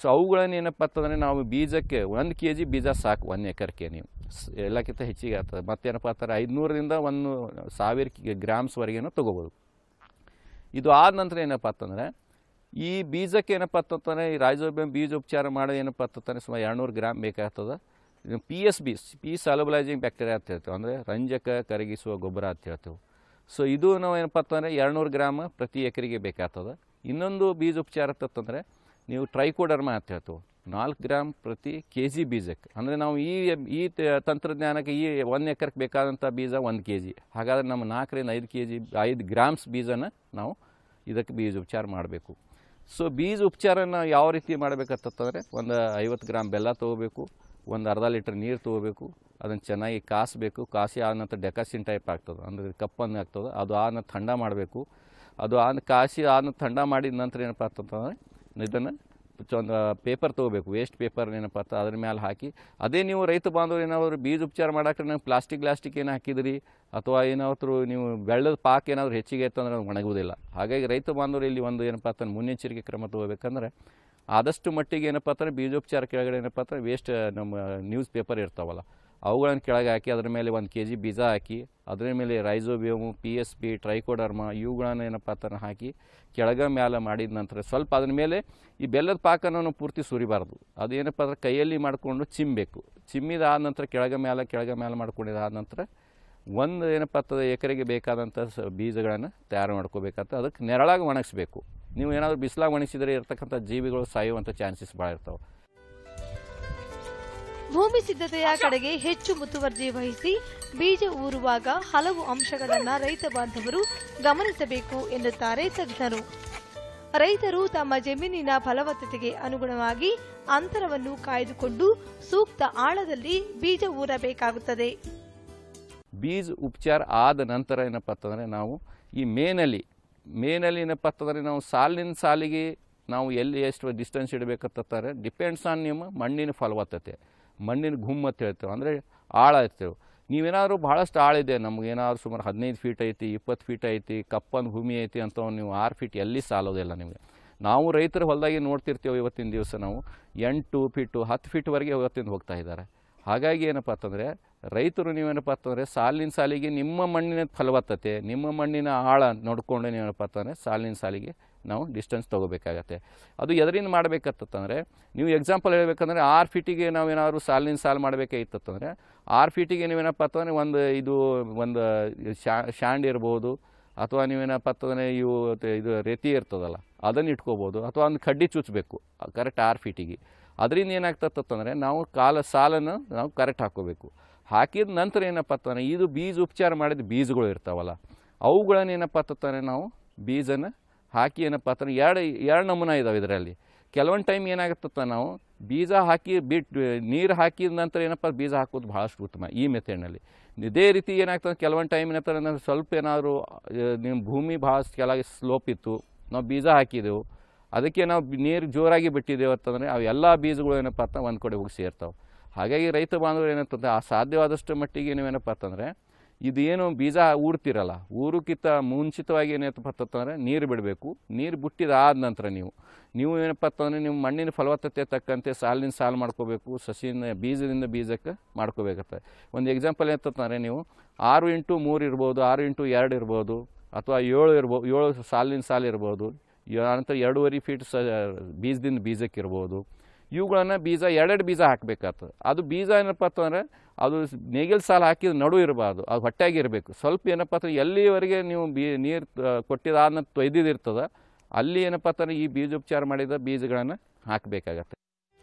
ಸೊ ಅವುಗಳನ್ನ ಏನಪ್ಪ ಅಂತಂದರೆ ನಾವು ಬೀಜಕ್ಕೆ 1 kg ಬೀಜ ಸಾಕು 1 ಎಕರ್ಗೆ ನೀವು ಎಲ್ಲಕ್ಕಿಂತ ಹೆಚ್ಚಿಗೆ ಆಗ್ತದೆ. ಮತ್ತೇನಪ್ಪ ಅಂತಾರೆ 500ರಿಂದ 1000 ಗ್ರಾಮ್ಸ್ವರೆಗೇನೂ ತೊಗೋಬೋದು. ಇದು ಆದ ನಂತರ ಏನಪ್ಪ ಅಂತಂದರೆ ಈ ಬೀಜಕ್ಕೆ ಏನಪ್ಪ ಅಂತಂದರೆ ಈ ರೈಜೋಬಿಯಂ ಬೀಜೋಪಚಾರ ಮಾಡೋದು ಏನಪ್ಪ ಅಂತಂದರೆ ಸುಮಾರು 200 ಗ್ರಾಮ್ ಬೇಕಾಗ್ತದೆ. PSB ಪಿ ಸಾಲ್ಯುಬಲೈಸಿಂಗ್ ಬ್ಯಾಕ್ಟೀರಿಯಾ ಅಂತ ಹೇಳ್ತೇವೆ, ಅಂದರೆ ರಂಜಕ ಕರಗಿಸುವ ಗೊಬ್ಬರ ಅಂತ ಹೇಳ್ತೇವೆ. ಸೊ ಇದು ನಾವು ಏನಪ್ಪ ಅಂತಂದರೆ 200 ಗ್ರಾಮ್ ಪ್ರತಿ ಎಕರೆಗೆ ಬೇಕಾಗ್ತದೆ. ಇನ್ನೊಂದು ಬೀಜೋಪಚಾರ ಅಂತಂದರೆ ನೀವು ಟ್ರೈಕೋಡರ್ಮ ಅಂತ ಹೇಳ್ತೇವೆ, 4 ಗ್ರಾಮ್ ಪ್ರತಿ kg ಬೀಜಕ್ಕೆ. ಅಂದರೆ ನಾವು ಈ ತಂತ್ರಜ್ಞಾನಕ್ಕೆ ಈ 1 ಎಕರ್ಗೆ ಬೇಕಾದಂಥ ಬೀಜ 1 kg. ಹಾಗಾದರೆ ನಮ್ಮ 4ರಿಂದ 5 ಗ್ರಾಮ್ಸ್ ಬೀಜನ ನಾವು ಇದಕ್ಕೆ ಬೀಜ ಉಪಚಾರ ಮಾಡಬೇಕು. ಸೊ ಬೀಜ ಉಪಚಾರನ ಯಾವ ರೀತಿ ಮಾಡಬೇಕಂತಂದರೆ ಒಂದು 50 ಗ್ರಾಮ್ ಬೆಲ್ಲ ತೊಗೋಬೇಕು, ಒಂದು ಅರ್ಧ ಲೀಟ್ರ್ ನೀರು ತೊಗೋಬೇಕು, ಅದನ್ನು ಚೆನ್ನಾಗಿ ಕಾಸಬೇಕು. ಕಾಸಿ ಆದ ನಂತರ ಡೆಕಾಸಿನ್ ಟೈಪ್ ಆಗ್ತದೆ, ಅಂದರೆ ಕಪ್ಪನ್ನು ಆಗ್ತದೆ. ಅದು ಆದ ನಂತರ ಥಂಡ ಮಾಡಬೇಕು. ಅದು ಕಾಸಿ ಆದ ಥಂಡ ಮಾಡಿದ ನಂತರ ಏನಪ್ಪ ಅಂತಂತಂದರೆ ಇದನ್ನು ಒಂದು ಪೇಪರ್ ತೊಗೋಬೇಕು, ವೇಸ್ಟ್ ಪೇಪರ್ ಏನಪ್ಪ ಅಂತ ಅದ್ರ ಮೇಲೆ ಹಾಕಿ. ಅದೇ ನೀವು ರೈತ ಬಾಂಧವರು ಏನಾದ್ರು ಬೀಜ ಉಪಚಾರ ಮಾಡೋಕೆ ನೀವು ಪ್ಲಾಸ್ಟಿಕ್ ಏನು ಹಾಕಿದ್ರಿ ಅಥವಾ ಏನಾದ್ರು ನೀವು ಬೆಳ್ಳದ ಪಾಕ್ ಏನಾದರೂ ಹೆಚ್ಚಿಗೆ ಇತ್ತು ಅಂದರೆ ಅದು ಒಣಗುವುದಿಲ್ಲ. ಹಾಗಾಗಿ ರೈತ ಬಾಂಧವರು ಇಲ್ಲಿ ಒಂದು ಏನಪ್ಪ ಅಂತ ಮುನ್ನೆಚ್ಚರಿಕೆ ಕ್ರಮ ತೊಗೋಬೇಕಂದ್ರೆ ಆದಷ್ಟು ಮಟ್ಟಿಗೆ ಏನಪ್ಪ ಅಂದರೆ ಬೀಜೋಪಚಾರ ಕೆಳಗಡೆ ಏನಪ್ಪ ಅಂದರೆ ವೇಸ್ಟ್ ನಮ್ಮ ನ್ಯೂಸ್ ಪೇಪರ್ ಇರ್ತಾವಲ್ಲ ಅವುಗಳನ್ನು ಕೆಳಗೆ ಹಾಕಿ ಅದರ ಮೇಲೆ 1 kg ಬೀಜ ಹಾಕಿ ಅದರ ಮೇಲೆ ರೈಜೋಬಿಯಮು, PSB, ಟ್ರೈಕೋಡರ್ಮ ಇವುಗಳನ್ನು ಏನಪ್ಪ ಅಂತ ಹಾಕಿ ಕೆಳಗೆ ಮೇಲೆ ಮಾಡಿದ ನಂತರ ಸ್ವಲ್ಪ ಅದರ ಮೇಲೆ ಈ ಬೆಲ್ಲದ ಪಾಕನ್ನು ಪೂರ್ತಿ ಸುರಿಬಾರ್ದು. ಅದು ಏನಪ್ಪ ಅಂದರೆ ಕೈಯಲ್ಲಿ ಮಾಡಿಕೊಂಡು ಚಿಮ್ಮಬೇಕು. ಚಿಮ್ಮಿದಾದ ನಂತರ ಕೆಳಗೆ ಮೇಲೆ ಮಾಡ್ಕೊಂಡಿದ್ದಾದ ನಂತರ ಒಂದು ಏನಪ್ಪ ಅಂತಂದರೆ ಎಕರೆಗೆ ಬೇಕಾದಂಥ ಬೀಜಗಳನ್ನು ತಯಾರು ಮಾಡ್ಕೋಬೇಕಂತ ಅದಕ್ಕೆ ನೆರಳಾಗಿ ಒಣಗಿಸ್ಬೇಕು. ನೀವು ಏನಾದರೂ ಬಿಸಿಲಾಗಿ ಒಣಗಿಸಿದರೆ ಇರ್ತಕ್ಕಂಥ ಜೀವಿಗಳು ಸಾಯುವಂಥ ಚಾನ್ಸಸ್ ಭಾಳ ಇರ್ತಾವೆ.
ಭೂಮಿ ಸಿದ್ಧತೆಯ ಕಡೆಗೆ ಹೆಚ್ಚು ಮುತುವರ್ಜಿ ವಹಿಸಿ ಬೀಜ ಊರುವಾಗ ಹಲವು ಅಂಶಗಳನ್ನು ರೈತ ಬಾಂಧವರು ಗಮನಿಸಬೇಕು ಎನ್ನುತ್ತಾರೆ ತಜ್ಞರು. ರೈತರು ತಮ್ಮ ಜಮೀನಿನ ಫಲವತ್ತತೆಗೆ ಅನುಗುಣವಾಗಿ ಅಂತರವನ್ನು ಕಾಯ್ದುಕೊಂಡು ಸೂಕ್ತ ಆಳದಲ್ಲಿ ಬೀಜ ಊರಬೇಕಾಗುತ್ತದೆ.
ಬೀಜ ಉಪಚಾರ ಆದ ನಂತರ ಏನಪ್ಪ ಅಂತಂದರೆ ನಾವು ಈ ಮೇನಲ್ಲಿ ಏನಪ್ಪ ಅಂತಂದರೆ ನಾವು ಸಾಲಿನ ಸಾಲಿಗೆ ನಾವು ಎಲ್ಲಿ ಎಷ್ಟು ಡಿಸ್ಟೆನ್ಸ್ ಇಡಬೇಕಂತಾರೆ ಡಿಪೆಂಡ್ಸ್ ಆನ್ ನಿಮ್ಮ ಮಣ್ಣಿನ ಫಲವತ್ತತೆ, ಮಣ್ಣಿನ ಗುಮ್ಮ ಅಂತ ಹೇಳ್ತೇವೆ, ಅಂದರೆ ಆಳ ಇರ್ತೇವೆ. ನೀವೇನಾದರೂ ಭಾಳಷ್ಟು ಆಳಿದೆ, ನಮಗೇನಾದ್ರು ಸುಮಾರು 15 ಫೀಟ್ ಐತಿ, 20 ಫೀಟ್ ಐತಿ, ಕಪ್ಪನ ಭೂಮಿ ಐತಿ ಅಂತ ನೀವು 6 ಫೀಟ್ ಎಲ್ಲಿ ಸಾಲೋದಿಲ್ಲ ನಿಮಗೆ. ನಾವು ರೈತರ ಹೊಲದಾಗಿ ನೋಡ್ತಿರ್ತೀವಿ ಇವತ್ತಿನ ದಿವಸ ನಾವು 8 ಫೀಟು 10 ಫೀಟ್ವರೆಗೆ ಇವತ್ತಿಂದ ಹೋಗ್ತಾ ಇದ್ದಾರೆ. ಹಾಗಾಗಿ ಏನಪ್ಪ ಅಂತಂದರೆ ರೈತರು ನೀವೇನಪ್ಪ ಅಂತಂದರೆ ಸಾಲಿನ ಸಾಲಿಗೆ ನಿಮ್ಮ ಮಣ್ಣಿನ ಫಲವತ್ತತೆ, ನಿಮ್ಮ ಮಣ್ಣಿನ ಆಳ ನೋಡಿಕೊಂಡು ನೀವೇನಪ್ಪ ಅಂತಂದರೆ ಸಾಲಿನ ಸಾಲಿಗೆ ನಾವು ಡಿಸ್ಟೆನ್ಸ್ ತೊಗೋಬೇಕಾಗತ್ತೆ. ಅದು ಎದರಿಂದ ಮಾಡಬೇಕಂತಂದರೆ ನೀವು ಎಕ್ಸಾಂಪಲ್ ಹೇಳಬೇಕಂದ್ರೆ 6 ಫೀಟಿಗೆ ನಾವೇನಾದ್ರು ಸಾಲಿನ ಸಾಲು ಮಾಡಬೇಕಾಗಿತ್ತಂದರೆ 6 ಫೀಟಿಗೆ ನೀವೇನಪ್ಪ ಅಂತಂದರೆ ಒಂದು ಶಾಂಡ್ ಇರ್ಬೋದು ಅಥವಾ ನೀವೇನಪ್ಪ ಅಂತಂದರೆ ಇದು ರೆತಿ ಇರ್ತದಲ್ಲ ಅದನ್ನು ಇಟ್ಕೋಬೋದು ಅಥವಾ ಒಂದು ಕಡ್ಡಿ ಚುಚ್ಚಬೇಕು ಕರೆಕ್ಟ್ 6 ಫೀಟಿಗೆ. ಅದರಿಂದ ಏನಾಗ್ತದಂದರೆ ನಾವು ಸಾಲನ್ನು ನಾವು ಕರೆಕ್ಟ್ ಹಾಕ್ಕೋಬೇಕು. ಹಾಕಿದ ನಂತರ ಏನಪ್ಪ ಅಂತಂದರೆ ಇದು ಬೀಜ ಉಪಚಾರ ಮಾಡಿದ ಬೀಜಗಳು ಇರ್ತಾವಲ್ಲ ಅವುಗಳನ್ನು ಏನಪ್ಪ ಅಂತಂದರೆ ನಾವು ಬೀಜನ ಹಾಕಿ ಏನಪ್ಪ ಅಂತಂದರೆ ಎರಡು ನಮೂನೆ ಇದಾವೆ ಇದರಲ್ಲಿ. ಕೆಲವೊಂದು ಟೈಮ್ ಏನಾಗುತ್ತ ನಾವು ಬೀಜ ಹಾಕಿ ನೀರು ಹಾಕಿದ ನಂತರ ಏನಪ್ಪ ಬೀಜ ಹಾಕೋದು ಭಾಳಷ್ಟು ಉತ್ತಮ ಈ ಮೆಥಡ್ನಲ್ಲಿ. ಇದೇ ರೀತಿ ಏನಾಗ್ತದೆ ಕೆಲವೊಂದು ಟೈಮ್ ಏನಂತಾರೆ ನಾವು ಸ್ವಲ್ಪ ಏನಾದರೂ ನಿಮ್ಮ ಭೂಮಿ ಭಾಳ ಕೆಳಗೆ ಸ್ಲೋಪ್ ಇತ್ತು, ನಾವು ಬೀಜ ಹಾಕಿದೆವು, ಅದಕ್ಕೆ ನಾವು ನೀರು ಜೋರಾಗಿ ಬಿಟ್ಟಿದ್ದೇವೆ ಅಂತಂದರೆ ಅವೆಲ್ಲ ಬೀಜಗಳು ಏನಪ್ಪ ಅಂತ ಒಂದು ಕಡೆ ಹೋಗಿ ಸೇರ್ತಾವೆ. ಹಾಗಾಗಿ ರೈತ ಬಾಂಧವರು ಏನಂತಂದರೆ ಆ ಸಾಧ್ಯವಾದಷ್ಟು ಮಟ್ಟಿಗೆ ನೀವೇನಪ್ಪ ಅಂತಂದರೆ ಇದೇನು ಬೀಜ ಊರ್ತಿರಲ್ಲ ಊರಕ್ಕಿಂತ ಮುಂಚಿತವಾಗಿ ಏನಪ್ಪ ಅಂತಂದರೆ ನೀರು ಬಿಡಬೇಕು. ನೀರು ಬಿಟ್ಟಿದಾದ ನಂತರ ನೀವು ಏನಪ್ಪ ಅಂತಂದರೆ ನಿಮ್ಮ ಮಣ್ಣಿನ ಫಲವತ್ತತೆ ತಕ್ಕಂತೆ ಸಾಲಿನ ಸಾಲು ಮಾಡ್ಕೋಬೇಕು, ಸಸಿನ ಬೀಜದಿಂದ ಬೀಜಕ್ಕೆ ಮಾಡ್ಕೋಬೇಕಾಗ್ತದೆ. ಒಂದು ಎಕ್ಸಾಂಪಲ್ ಏನಂತಂದರೆ ನೀವು 6x3 ಇರ್ಬೋದು, 6x2 ಇರ್ಬೋದು ಅಥವಾ 7 ಸಾಲಿನ ಸಾಲು ಇರ್ಬೋದು, ನಂತರ 2.5 ಫೀಟ್ ಬೀಜದಿಂದ ಬೀಜಕ್ಕೆ ಇರ್ಬೋದು. ಇವುಗಳನ್ನು ಬೀಜ 2 ಬೀಜ ಹಾಕಬೇಕಾಗ್ತದೆ. ಅದು ಬೀಜ ಏನಪ್ಪ ಅಂತಂದರೆ ಅದು ನೇಗಿಲು ಸಾಲು ಹಾಕಿದ ನಡು ಇರಬಾರ್ದು, ಅದು ಹೊಟ್ಟೆಯಾಗಿ ಇರಬೇಕು. ಸ್ವಲ್ಪ ಏನಪ್ಪ ಅಂತಂದ್ರೆ ಎಲ್ಲಿವರೆಗೆ ನೀವು ನೀರು ಕೊಟ್ಟಿದ್ದಾದ ತೊಯ್ದಿರ್ತದೆ ಅಲ್ಲಿ ಏನಪ್ಪ ಅಂತಂದರೆ ಈ ಬೀಜೋಪಚಾರ ಮಾಡಿದ ಬೀಜಗಳನ್ನು ಹಾಕಬೇಕಾಗತ್ತೆ.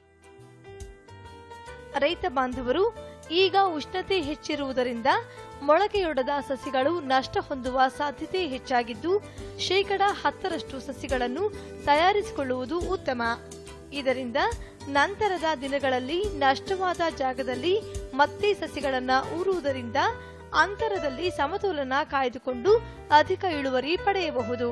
ರೈತ ಬಾಂಧವರು ಈಗ ಉಷ್ಣತೆ ಹೆಚ್ಚಿರುವುದರಿಂದ ಮೊಳಕೆಯೊಡೆದ ಸಸಿಗಳು ನಷ್ಟ ಹೊಂದುವ ಸಾಧ್ಯತೆ ಹೆಚ್ಚಾಗಿದ್ದು 10% ಸಸಿಗಳನ್ನು ತಯಾರಿಸಿಕೊಳ್ಳುವುದು ಉತ್ತಮ. ಇದರಿಂದ ನಂತರದ ದಿನಗಳಲ್ಲಿ ನಷ್ಟವಾದ ಜಾಗದಲ್ಲಿ ಮತ್ತೆ ಸಸಿಗಳನ್ನು ಊರುವುದರಿಂದ ಅಂತರದಲ್ಲಿ ಸಮತೋಲನ ಕಾಯ್ದುಕೊಂಡು ಅಧಿಕ ಇಳುವರಿ ಪಡೆಯಬಹುದು.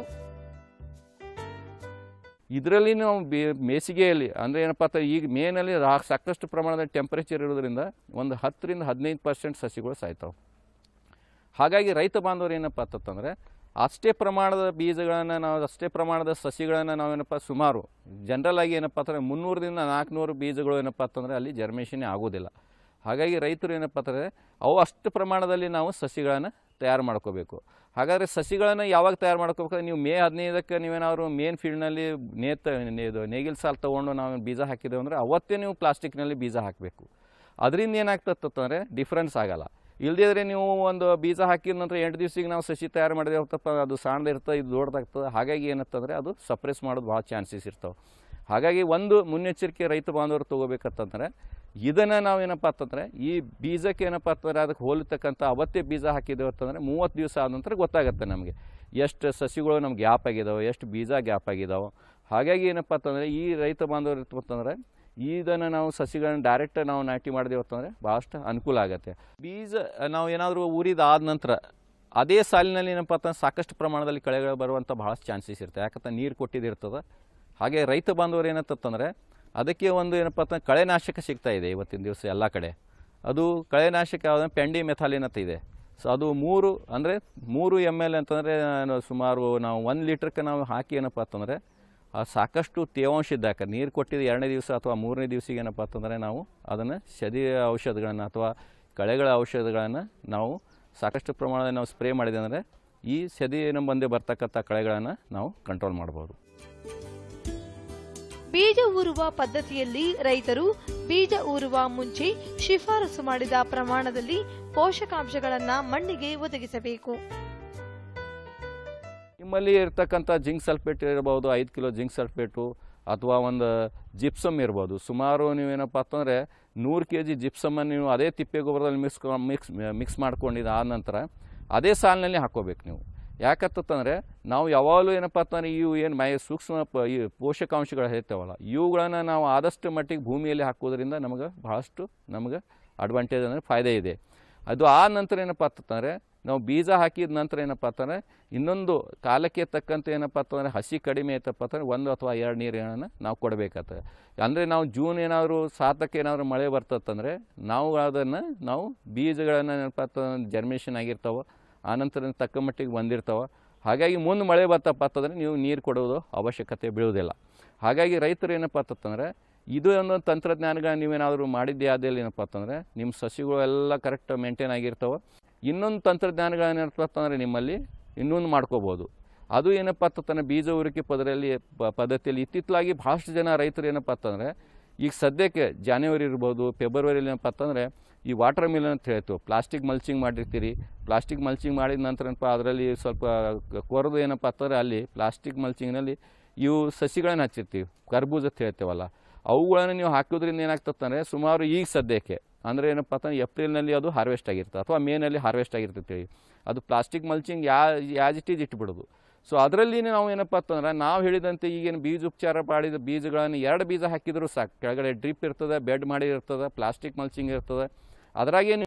ಇದರಲ್ಲಿ ನಾವು ಬೇಸಿಗೆಯಲ್ಲಿ ಅಂದರೆ ಏನಪ್ಪ ಅಂತ ಈಗ ಮೇನಲ್ಲಿ ಸಾಕಷ್ಟು ಪ್ರಮಾಣದ ಟೆಂಪರೇಚರ್ ಇರೋದ್ರಿಂದ ಒಂದು 10-15% ಸಸಿಗಳು ಸಾಯ್ತಾವೆ. ಹಾಗಾಗಿ ರೈತ ಬಾಂಧವರು ಏನಪ್ಪ ಅಂತಂದರೆ ಅಷ್ಟೇ ಪ್ರಮಾಣದ ಬೀಜಗಳನ್ನು ನಾವು ಅಷ್ಟೇ ಪ್ರಮಾಣದ ಸಸಿಗಳನ್ನು ನಾವೇನಪ್ಪ ಸುಮಾರು ಜನರಲ್ ಆಗಿ ಏನಪ್ಪ ಅಂದರೆ 300ರಿಂದ 400 ಬೀಜಗಳು ಏನಪ್ಪ ಅಂತಂದರೆ ಅಲ್ಲಿ ಜರ್ಮೇಷನ್ನೇ ಆಗೋದಿಲ್ಲ. ಹಾಗಾಗಿ ರೈತರು ಏನಪ್ಪ ಅಂದರೆ ಅವು ಅಷ್ಟು ಪ್ರಮಾಣದಲ್ಲಿ ನಾವು ಸಸಿಗಳನ್ನು ತಯಾರು ಮಾಡ್ಕೋಬೇಕು. ಹಾಗಾದರೆ ಸಸಿಗಳನ್ನು ಯಾವಾಗ ತಯಾರು ಮಾಡ್ಕೋಬೇಕು? ನೀವು ಮೇ 15ಕ್ಕೆ ನೀವೇನಾದ್ರು ಮೇನ್ ಫೀಲ್ಡ್ನಲ್ಲಿ ನೇಗಿಲು ಸಾಲು ತೊಗೊಂಡು ನಾವು ಬೀಜ ಹಾಕಿದ್ದೇವೆ ಅಂದರೆ ಅವತ್ತೇ ನೀವು ಪ್ಲಾಸ್ಟಿಕ್ನಲ್ಲಿ ಬೀಜ ಹಾಕಬೇಕು. ಅದರಿಂದ ಏನಾಗ್ತದೆ ಡಿಫ್ರೆನ್ಸ್ ಆಗಲ್ಲ. ಇಲ್ಲದಿದ್ರೆ ನೀವು ಒಂದು ಬೀಜ ಹಾಕಿದ ನಂತರ 8 ದಿವಸಿಗೆ ನಾವು ಸಸಿ ತಯಾರು ಮಾಡಿದೆ ಹೊತ್ತಪ್ಪ ಅದು ಸಣ್ಣದಿರ್ತದೆ, ಇದು ದೊಡ್ಡದಾಗ್ತದೆ. ಹಾಗಾಗಿ ಏನಂತಂದರೆ ಅದು ಸಪ್ರೆಸ್ ಮಾಡೋದು ಭಾಳ ಚಾನ್ಸಸ್ ಇರ್ತವೆ. ಹಾಗಾಗಿ ಒಂದು ಮುನ್ನೆಚ್ಚರಿಕೆ ರೈತ ಬಾಂಧವರು ತೊಗೋಬೇಕಂತಂದರೆ ಇದನ್ನು ನಾವೇನಪ್ಪ ಅಂತಂದರೆ ಈ ಬೀಜಕ್ಕೆ ಏನಪ್ಪ ಅಂತಂದರೆ ಅದಕ್ಕೆ ಹೋಲಿತಕ್ಕಂಥ ಅವತ್ತೇ ಬೀಜ ಹಾಕಿದ್ದೇವೆ ಅಂತಂದರೆ 30 ದಿವಸ ಆದ ನಂತರ ಗೊತ್ತಾಗುತ್ತೆ ನಮಗೆ ಎಷ್ಟು ಸಸಿಗಳು ನಮ್ಗೆ ಗ್ಯಾಪ್ ಆಗಿದ್ದಾವೆ, ಎಷ್ಟು ಬೀಜ ಗ್ಯಾಪ್ ಆಗಿದ್ದಾವೆ. ಹಾಗಾಗಿ ಏನಪ್ಪ ಅಂತಂದರೆ ಈ ರೈತ ಬಾಂಧವರು ಇರ್ತಂದರೆ ಇದನ್ನು ನಾವು ಸಸಿಗಳನ್ನ ಡೈರೆಕ್ಟ್ ನಾವು ನಾಟಿ ಮಾಡಿದೆವು ಅಂತಂದರೆ ಭಾಳಷ್ಟು ಅನುಕೂಲ ಆಗುತ್ತೆ. ಬೀಜ ನಾವು ಏನಾದರೂ ಊರಿದಾದ ನಂತರ ಅದೇ ಸಾಲಿನಲ್ಲಿ ಏನಪ್ಪ ಅಂತಂದ್ರೆ ಸಾಕಷ್ಟು ಪ್ರಮಾಣದಲ್ಲಿ ಕಳೆಗಳು ಬರುವಂಥ ಭಾಳಷ್ಟು ಚಾನ್ಸಸ್ ಇರುತ್ತೆ. ಯಾಕಂತ ನೀರು ಕೊಟ್ಟಿದ್ದಿರ್ತದೆ. ಹಾಗೆ ರೈತ ಬಾಂಧವರು ಏನಂತಂದರೆ ಅದಕ್ಕೆ ಒಂದು ಏನಪ್ಪ ಅಂತಂದ್ರೆ ಕಳೆನಾಶಕ ಸಿಗ್ತಾ ಇದೆ ಇವತ್ತಿನ ದಿವಸ ಎಲ್ಲ ಕಡೆ. ಅದು ಕಳೆನಾಶಕ ಯಾವುದಂದ್ರೆ ಪೆಂಡಿಮೆಥಾಲಿನ್ ಅಂತ ಇದೆ. ಸೊ ಅದು 3 ml ಅಂತಂದರೆ ಸುಮಾರು ನಾವು 1 ಲೀಟ್ರಕ್ಕೆ ನಾವು ಹಾಕಿ ಏನಪ್ಪ ಅಂತಂದರೆ ಸಾಕಷ್ಟು ತೇವಾಂಶ ಇದ್ದಾಗ ನೀರು ಕೊಟ್ಟಿದ್ದು 2ನೇ ದಿವಸ ಅಥವಾ 3ನೇ ದಿವಸಿಗೆ ಏನಪ್ಪ ಅಂತಂದರೆ ನಾವು ಅದನ್ನು ಸದಿ ಔಷಧಗಳನ್ನು ಅಥವಾ ಕಳೆಗಳ ಔಷಧಗಳನ್ನು ನಾವು ಸಾಕಷ್ಟು ಪ್ರಮಾಣದಲ್ಲಿ ನಾವು ಸ್ಪ್ರೇ ಮಾಡಿದೆ ಅಂದರೆ ಈ ಸದಿ ಬಂದೇ ಬರ್ತಕ್ಕಂಥ ಕಳೆಗಳನ್ನು ನಾವು ಕಂಟ್ರೋಲ್ ಮಾಡ್ಬೋದು.
ಬೀಜ ಊರುವ ಪದ್ಧತಿಯಲ್ಲಿ ರೈತರು ಬೀಜ ಊರುವ ಮುಂಚೆ ಶಿಫಾರಸು ಮಾಡಿದ ಪ್ರಮಾಣದಲ್ಲಿ ಪೋಷಕಾಂಶಗಳನ್ನು ಮಣ್ಣಿಗೆ ಒದಗಿಸಬೇಕು.
ನಿಮ್ಮಲ್ಲಿ ಇರ್ತಕ್ಕಂಥ ಜಿಂಕ್ ಸಲ್ಫೇಟ್ ಇರ್ಬೋದು, 5 ಕಿಲೋ ಜಿಂಕ್ ಸಲ್ಫೇಟು ಅಥವಾ ಒಂದು ಜಿಪ್ಸಮ್ ಇರ್ಬೋದು. ಸುಮಾರು ನೀವೇನಪ್ಪ ಅಂತಂದರೆ 100 kg ಜಿಪ್ಸಮನ್ನು ನೀವು ಅದೇ ತಿಪ್ಪೆ ಗೊಬ್ಬರದಲ್ಲಿ ಮಿಕ್ಸ್ ಮಾಡ್ಕೊಂಡಿದ್ದು ಆದ ನಂತರ ಅದೇ ಸಾಲಿನಲ್ಲಿ ಹಾಕ್ಕೋಬೇಕು ನೀವು. ಯಾಕಂತಂದರೆ ನಾವು ಯಾವಾಗಲೂ ಏನಪ್ಪ ಅಂತಂದರೆ ಇವು ಏನು ಸೂಕ್ಷ್ಮ ಈ ಪೋಷಕಾಂಶಗಳು ಹೇಳ್ತೇವಲ್ಲ ಇವುಗಳನ್ನು ನಾವು ಆದಷ್ಟು ಮಟ್ಟಿಗೆ ಭೂಮಿಯಲ್ಲಿ ಹಾಕೋದ್ರಿಂದ ಭಾಳಷ್ಟು ನಮಗೆ ಅಡ್ವಾಂಟೇಜ್ ಅಂದರೆ ಫಾಯ್ದೆ ಇದೆ. ಅದು ಆ ನಂತರ ಏನಪ್ಪ ಅಂತಂದರೆ ನಾವು ಬೀಜ ಹಾಕಿದ ನಂತರ ಏನಪ್ಪ ಅಂತಂದರೆ ಇನ್ನೊಂದು ಕಾಲಕ್ಕೆ ತಕ್ಕಂತೆ ಏನಪ್ಪ ಅಂತಂದರೆ ಹಸಿ ಕಡಿಮೆ ಐತಪ್ಪ ಅಂತಂದರೆ 1 ಅಥವಾ 2 ನೀರನ್ನು ನಾವು ಕೊಡಬೇಕಾಗ್ತದೆ. ಅಂದರೆ ನಾವು ಜೂನ್ ಏನಾದರೂ 7ಕ್ಕೆ ಏನಾದರೂ ಮಳೆ ಬರ್ತದಂದರೆ ನಾವು ಅದನ್ನು ಬೀಜಗಳನ್ನು ಏನಪ್ಪ ಅಂತಂದ್ರೆ ಜರ್ಮೇಷನ್ ಆಗಿರ್ತಾವೆ, ಆನಂತರ ತಕ್ಕ ಮಟ್ಟಿಗೆ ಬಂದಿರ್ತಾವೆ. ಹಾಗಾಗಿ ಮುಂದೆ ಮಳೆ ಬರ್ತಪ್ಪ ಅಂತಂದರೆ ನೀವು ನೀರು ಕೊಡೋದು ಅವಶ್ಯಕತೆ ಬೀಳೋದಿಲ್ಲ. ಹಾಗಾಗಿ ರೈತರು ಏನಪ್ಪ ಅಂತಂದರೆ ಇದು ಒಂದೊಂದು ತಂತ್ರಜ್ಞಾನಗಳನ್ನ ನೀವೇನಾದರೂ ಮಾಡಿದ್ದೇ ಆದಲ್ಲಿ ಏನಪ್ಪ ಅಂತಂದರೆ ನಿಮ್ಮ ಸಸಿಗಳು ಎಲ್ಲ ಕರೆಕ್ಟ್ ಮೇಂಟೈನ್ ಆಗಿರ್ತಾವೆ. ಇನ್ನೊಂದು ತಂತ್ರಜ್ಞಾನಗಳೇನಪ್ಪ ಅಂತಂದರೆ ನಿಮ್ಮಲ್ಲಿ ಇನ್ನೊಂದು ಮಾಡ್ಕೋಬೋದು. ಅದು ಏನಪ್ಪ ಅಂತಂದರೆ ಬೀಜ ಊರಿಕೆ ಪದ್ಧತಿಯಲ್ಲಿ ಇತ್ತಿತ್ತಲಾಗಿ ಭಾಳಷ್ಟು ಜನ ರೈತರು ಏನಪ್ಪ ಅಂತಂದರೆ ಈಗ ಸದ್ಯಕ್ಕೆ ಜಾನ್ವರಿ ಇರ್ಬೋದು, ಫೆಬ್ರವರಿಯಲ್ಲಿ ಏನಪ್ಪ ಅಂತಂದರೆ ಈ ವಾಟರ್ ಮಿಲನ್ ಅಂತ ಹೇಳ್ತೀವಿ, ಪ್ಲಾಸ್ಟಿಕ್ ಮಲ್ಚಿಂಗ್ ಮಾಡಿರ್ತೀರಿ. ಪ್ಲಾಸ್ಟಿಕ್ ಮಲ್ಚಿಂಗ್ ಮಾಡಿದ ನಂತರ ಏನಪ್ಪ ಅದರಲ್ಲಿ ಸ್ವಲ್ಪ ಕೊರೆದು ಏನಪ್ಪ ಅಂತಂದರೆ ಅಲ್ಲಿ ಪ್ಲಾಸ್ಟಿಕ್ ಮಲ್ಚಿಂಗ್ನಲ್ಲಿ ಇವು ಸಸಿಗಳನ್ನು ಹಚ್ಚಿರ್ತೀವಿ, ಕರ್ಬೂಜ ಅಂತ ಹೇಳ್ತೇವಲ್ಲ, ಅವುಗಳನ್ನು ನೀವು ಹಾಕೋದ್ರಿಂದ ಏನಾಗ್ತದೆ ಸುಮಾರು ಈಗ ಸದ್ಯಕ್ಕೆ ಅಂದರೆ ಏನಪ್ಪ ಅಂತಂದ್ರೆ ಏಪ್ರಿಲ್ನಲ್ಲಿ ಅದು ಹಾರ್ವೆಸ್ಟ್ ಆಗಿರ್ತದೆ ಅಥವಾ ಮೇನಲ್ಲಿ ಹಾರ್ವೆಸ್ಟ್ ಆಗಿರ್ತೈತಿ. ಅದು plastic mulching as it is ಇಟ್ಬಿಡೋದು. ಸೊ ಅದರಲ್ಲಿ ನಾವು ಏನಪ್ಪ ಅಂತಂದ್ರೆ ನಾವು ಹೇಳಿದಂತೆ ಈಗೇನು ಬೀಜ ಉಪಚಾರ ಮಾಡಿದ ಬೀಜಗಳನ್ನು 2 ಬೀಜ ಹಾಕಿದರೂ ಸಾಕು. ಕೆಳಗಡೆ ಡ್ರಿಪ್ ಇರ್ತದೆ, ಬೆಡ್ ಮಾಡಿ ಇರ್ತದೆ, ಪ್ಲಾಸ್ಟಿಕ್ ಮಲ್ಚಿಂಗ್ ಇರ್ತದೆ. ಅದರಾಗೇನು